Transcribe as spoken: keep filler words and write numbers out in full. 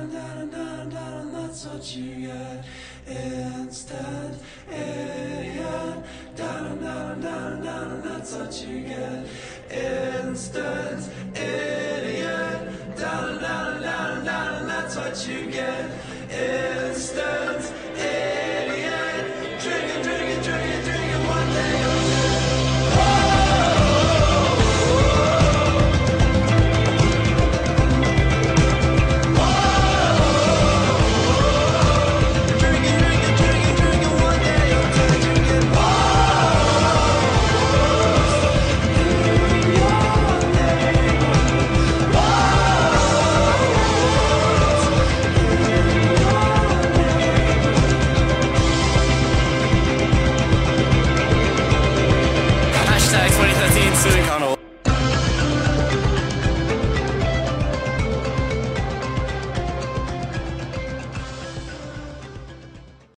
down, down, down, down, that's what you get. Instant idiot. Down, down, down, down, that's what you get. Instant idiot. Down, down, down, down, that's what you get. Instant idiot. Drink it, drink it, drink it, drink it, one day you'll get. Hashtag twenty thirteen Carnival.